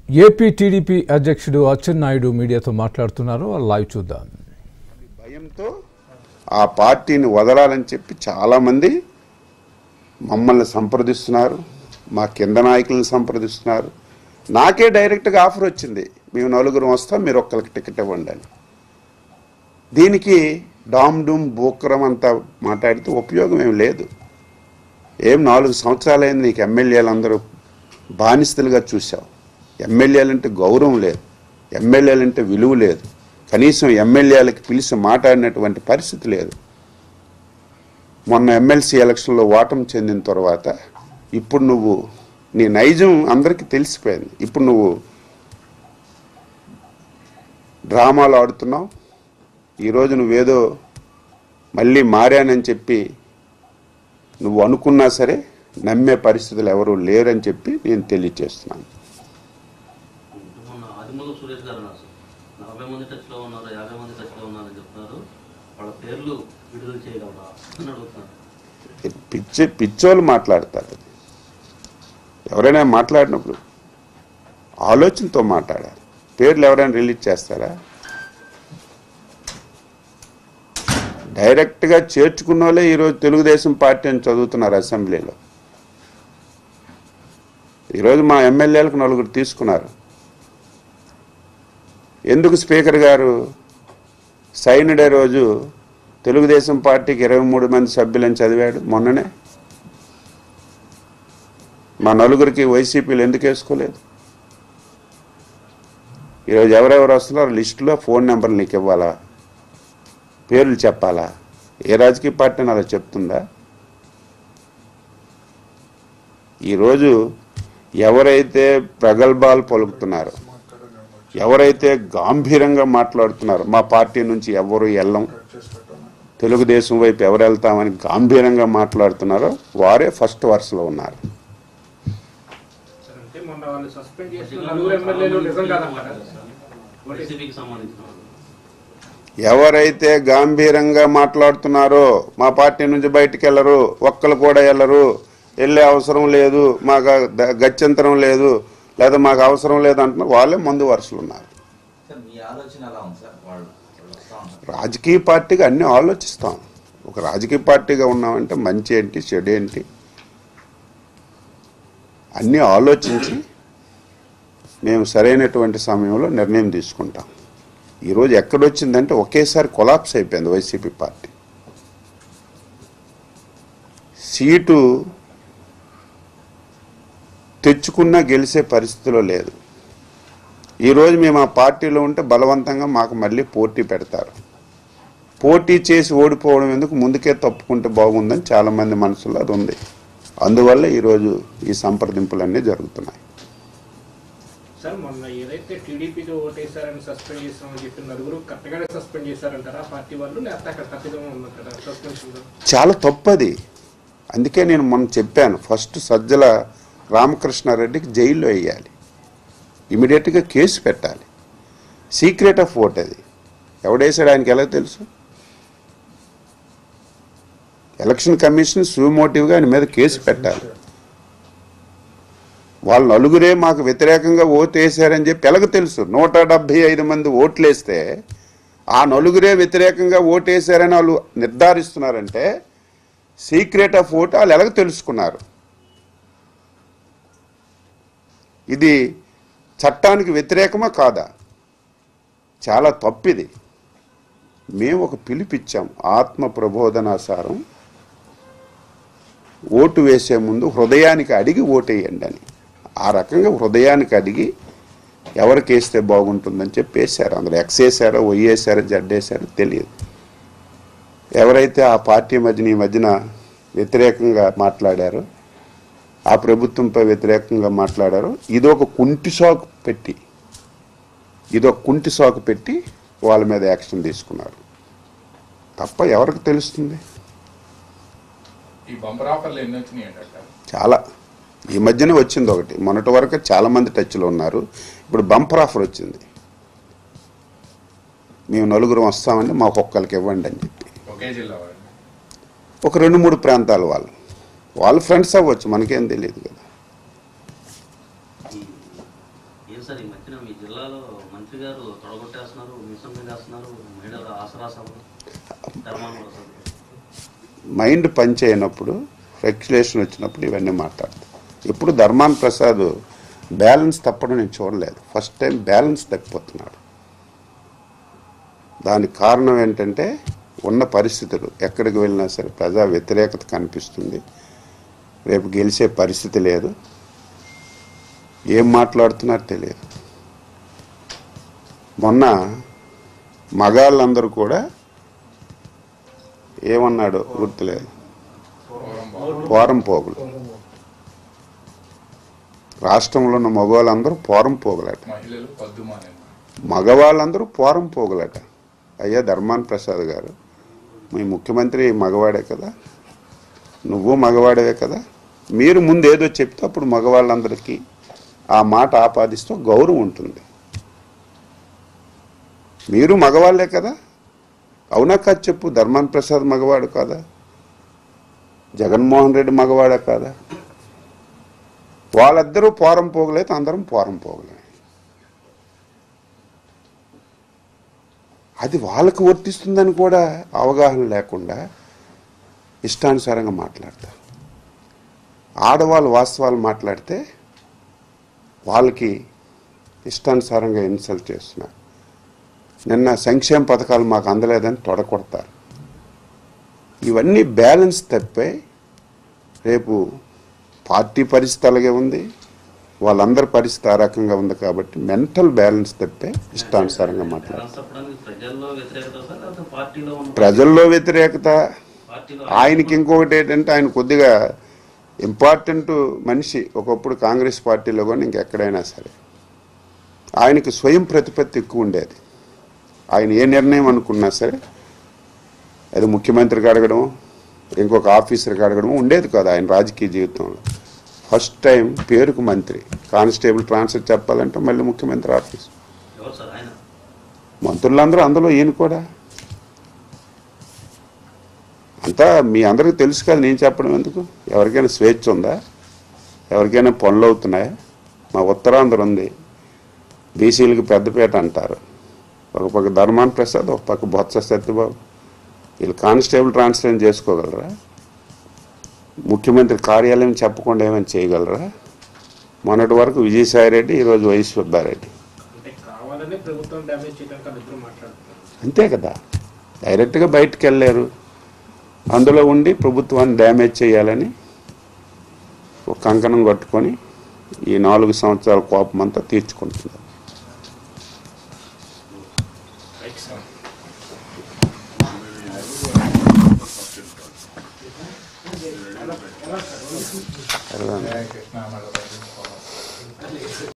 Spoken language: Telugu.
ఏపీ టీడీపీ అధ్యక్షుడు అచ్చెన్నాయుడు మీడియాతో మాట్లాడుతున్నారు. లైవ్ చూద్దాం. భయంతో ఆ పార్టీని వదలాలని చెప్పి చాలామంది మమ్మల్ని సంప్రదిస్తున్నారు, మా కింద నాయకులను సంప్రదిస్తున్నారు. నాకే డైరెక్ట్గా ఆఫర్ వచ్చింది, మేము నలుగురం వస్తాం, మీరు ఒక్కరికి టికెట్ ఇవ్వండి అని. దీనికి డామ్ డూమ్ బూక్రం అంతా మాట్లాడితే ఉపయోగం ఏం లేదు. ఏం 4 సంవత్సరాలైంది నీకు ఎమ్మెల్యేలు అందరూ బానిసలుగా చూసావు. ఎమ్మెల్యేలంటే గౌరవం లేదు, ఎమ్మెల్యేలంటే విలువ లేదు, కనీసం ఎమ్మెల్యేలకి పిలిచి మాట్లాడినటువంటి పరిస్థితి లేదు. మొన్న ఎమ్మెల్సీ ఎలక్షన్లో ఓటమి చెందిన తర్వాత ఇప్పుడు నువ్వు నీ నైజం అందరికీ తెలిసిపోయింది. ఇప్పుడు నువ్వు డ్రామాలు ఆడుతున్నావు. ఈరోజు నువ్వేదో మళ్ళీ మారానని చెప్పి నువ్వు అనుకున్నా సరే నమ్మే పరిస్థితులు ఎవరూ లేరని చెప్పి నేను తెలియజేస్తున్నాను. పిచ్చోళ్ళు మాట్లాడతారు. ఎవరైనా మాట్లాడినప్పుడు ఆలోచనతో మాట్లాడాలి. పేర్లు ఎవరైనా రిలీజ్ చేస్తారా? డైరెక్ట్గా చేర్చుకున్న వాళ్ళే ఈరోజు తెలుగుదేశం పార్టీ అని చదువుతున్నారు అసెంబ్లీలో. ఈరోజు మా ఎమ్మెల్యేలకు 4 తీసుకున్నారు. ఎందుకు స్పీకర్ గారు సైన్ డే రోజు తెలుగుదేశం పార్టీకి 23 మంది సభ్యులని చదివాడు మొన్ననే? మా 4 వైసీపీలు ఎందుకు వేసుకోలేదు? ఈరోజు ఎవరెవరు వస్తున్నారో లిస్టులో ఫోన్ నెంబర్లు నీకు ఇవ్వాలా, పేర్లు చెప్పాలా? ఏ రాజకీయ పార్టీ అలా చెప్తుందా? ఈరోజు ఎవరైతే ప్రగల్భాలు పలుకుతున్నారో, ఎవరైతే గాంభీర్యంగా మాట్లాడుతున్నారో, మా పార్టీ నుంచి ఎవరు వెళ్ళం, తెలుగుదేశం వైపు ఎవరు వెళ్తామని గాంభీర్యంగా మాట్లాడుతున్నారో వారే ఫస్ట్ వరుసలో ఉన్నారు. ఎవరైతే గాంభీర్యంగా మాట్లాడుతున్నారో మా పార్టీ నుంచి బయటికి వెళ్ళరు, ఒక్కరు కూడా వెళ్ళరు, వెళ్ళే అవసరం లేదు, మాకు గత్యంతరం లేదు, లేదా మాకు అవసరం లేదు అంటున్నారు, వాళ్ళే ముందు వరుసలు ఉన్నారు. రాజకీయ పార్టీగా అన్నీ ఆలోచిస్తాం. ఒక రాజకీయ పార్టీగా ఉన్నామంటే మంచి ఏంటి, చెడు ఏంటి అన్నీ ఆలోచించి మేము సరైనటువంటి సమయంలో నిర్ణయం తీసుకుంటాం. ఈరోజు ఎక్కడొచ్చిందంటే ఒకేసారి కొలాప్స్ అయిపోయింది వైసీపీ పార్టీ. సీటు తెచ్చుకున్నా గెలిచే పరిస్థితిలో లేదు. ఈరోజు మేము ఆ పార్టీలో ఉంటే బలవంతంగా మాకు మళ్ళీ పోటీ పెడతారు. పోటీ చేసి ఓడిపోవడం ఎందుకు, ముందుకే తప్పుకుంటే బాగుందని చాలామంది మనసులో అది ఉంది. అందువల్ల ఈరోజు ఈ సంప్రదింపులన్నీ జరుగుతున్నాయి. సార్, మొన్న ఏదైతే టీడీపీకి ఓటేశారని సస్పెండ్ చేస్తామని చెప్పి 4 కరెక్ట్గానే సస్పెండ్ చేశారంటారా పార్టీ వాళ్ళు, లేకపోతే అక్కడ తప్పిదం ఉందంటారా సస్పెన్షన్? చాలా తప్పది. అందుకే నేను మొన్న చెప్పాను, ఫస్ట్ సజ్జల రామకృష్ణారెడ్డికి జైల్లో వేయాలి, ఇమీడియట్గా కేసు పెట్టాలి. సీక్రెట్ ఆఫ్ ఓట్ అది. ఎవడేసాడు ఆయనకి ఎలా తెలుసు? ఎలక్షన్ కమిషన్ సుమోటివ్గా ఆయన మీద కేసు పెట్టాలి. వాళ్ళు 4 మాకు వ్యతిరేకంగా ఓటు వేసారని చెప్పి ఎలాగ తెలుసు? 175 మంది ఓట్లు వేస్తే ఆ 4 వ్యతిరేకంగా ఓటు వేసారని వాళ్ళు నిర్ధారిస్తున్నారంటే సీక్రెట్ ఆఫ్ ఓట్ వాళ్ళు ఎలాగ తెలుసుకున్నారు? ఇది చట్టానికి వ్యతిరేకమా కాదా? చాలా తప్పిది. మేము ఒక పిలుపిచ్చాం, ఆత్మ ప్రబోధనాసారం ఓటు వేసే ముందు హృదయానికి అడిగి ఓటేయండి అని. ఆ రకంగా హృదయానికి అడిగి ఎవరికి వేస్తే బాగుంటుందని చెప్పి వేశారు. అందులో ఎక్స్ వేసారో, వై వేసారో, జెడ్ వేసారో తెలియదు. ఎవరైతే ఆ పార్టీ ఈ మధ్యన వ్యతిరేకంగా మాట్లాడారో, ఆ ప్రభుత్వంపై వ్యతిరేకంగా మాట్లాడారో, ఇదొక కుంటి సాకు పెట్టి వాళ్ళ మీద యాక్షన్ తీసుకున్నారు తప్ప ఎవరికి తెలుస్తుంది? చాలా ఈ మధ్యనే వచ్చింది ఒకటి. మొన్నటి వరకు చాలామంది టచ్లో ఉన్నారు. ఇప్పుడు బంపర్ ఆఫర్ వచ్చింది, మేము 4 వస్తామండి, మాకు ఒక్కరికి ఇవ్వండి అని చెప్పి. ఒక 2-3 ప్రాంతాల వాళ్ళు ఫ్రెండ్స్ అవ్వచ్చు, మనకేం తెలియదు కదా. ఏం సార్ ఈ మధ్యన మీ జిల్లాలో మంత్రి గారు తొడగొట్టేస్తున్నారు, మిషన్ చేస్తున్నారు, మహిళల ఆసరా సభలు, ధర్మాన మైండ్ పని చేయనప్పుడు రెగ్యులేషన్ వచ్చినప్పుడు ఇవన్నీ మాట్లాడతారు. ఇప్పుడు ధర్మాన్ ప్రసాద్ బ్యాలెన్స్ తప్పడం నేను చూడలేదు. ఫస్ట్ టైం బ్యాలెన్స్ తప్పిపోతున్నాడు. దానికి కారణం ఏంటంటే ఉన్న పరిస్థితులు, ఎక్కడికి వెళ్ళినా సరే ప్రజా వ్యతిరేకత కనిపిస్తుంది. రేపు గెలిచే పరిస్థితి లేదు. ఏం మాట్లాడుతున్నారో తెలియదు. మొన్న మగాళ్ళందరూ కూడా ఏమన్నాడు గుర్తులేదు, పోరం పోగులు. రాష్ట్రంలో ఉన్న మగవాళ్ళందరూ పోరం పోగులట, మగవాళ్ళందరూ పోరం పోగులట. అయ్యా ధర్మాన్ ప్రసాద్ గారు, మీ ముఖ్యమంత్రి మగవాడే కదా, నువ్వు మగవాడవే కదా, మీరు ముందు ఏదో చెప్తే అప్పుడు మగవాళ్ళందరికీ ఆ మాట ఆపాదిస్తూ గౌరవం ఉంటుంది. మీరు మగవాళ్లే కదా, అవునా కాదు చెప్పు. ధర్మాన్ ప్రసాద్ మగవాడు కాదా? జగన్మోహన్ రెడ్డి మగవాడా కాదా? వాళ్ళిద్దరూ పోరం పోగలేదు, అందరం పోరం పోగలే. అది వాళ్ళకు వర్తిస్తుందని కూడా అవగాహన లేకుండా ఇష్టానుసారంగా మాట్లాడతారు. ఆడవాళ్ళు వాస్తవాలు మాట్లాడితే వాళ్ళకి ఇష్టానుసారంగా ఇన్సల్ట్ చేస్తున్నారు. నిన్న సంక్షేమ పథకాలు మాకు అందలేదని తొడగొడతారు. ఇవన్నీ బ్యాలెన్స్ తప్పే. రేపు పార్టీ పరిస్థితి అలాగే ఉంది, వాళ్ళందరి పరిస్థితి ఆ రకంగా ఉంది. కాబట్టి మెంటల్ బ్యాలెన్స్ తప్పే ఇష్టానుసారంగా మాట్లాడతారు. ప్రజల్లో వ్యతిరేకత. ఆయనకి ఇంకొకటి ఏంటంటే, ఆయన కొద్దిగా ఇంపార్టెంట్ మనిషి ఒకప్పుడు కాంగ్రెస్ పార్టీలో కానీ ఇంకెక్కడైనా సరే. ఆయనకి స్వయం ప్రతిపత్తి ఎక్కువ ఉండేది. ఆయన ఏ నిర్ణయం అనుకున్నా సరే అది ముఖ్యమంత్రికి అడగడం, ఇంకొక ఆఫీసర్కి అడగడం ఉండేది కాదు ఆయన రాజకీయ జీవితంలో. ఫస్ట్ టైం పేరుకు మంత్రి, కానిస్టేబుల్ ట్రాన్స్ఫర్ చెప్పాలంటే మళ్ళీ ముఖ్యమంత్రి ఆఫీస్. మంత్రులందరూ అందులో ఈయన కూడా. అంతా మీ అందరికీ తెలుసు కదా, నేను చెప్పడం ఎందుకు. ఎవరికైనా స్వేచ్ఛ ఉందా? ఎవరికైనా పనులు అవుతున్నాయా? మా ఉత్తరాంధ్ర ఉంది, బీసీలకు పెద్దపేట అంటారు. ఒక పక్క ధర్మాన్ ప్రసాద్, ఒక పక్క బొత్స సత్యబాబు. వీళ్ళు కానిస్టేబుల్ ట్రాన్స్ఫర్ చేసుకోగలరా? ముఖ్యమంత్రి కార్యాలయం చెప్పకుండా ఏమైనా చేయగలరా? మొన్నటి వరకు విజయసాయిరెడ్డి, ఈరోజు వైఎస్ సుబ్బారెడ్డి. అంతే కదా, డైరెక్ట్గా బయటకు వెళ్ళారు. అందులో ఉండి ప్రభుత్వాన్ని డ్యామేజ్ చేయాలని ఒక కంకణం కట్టుకొని ఈ 4 సంవత్సరాల కోపం అంతా తీర్చుకుంటున్నారు.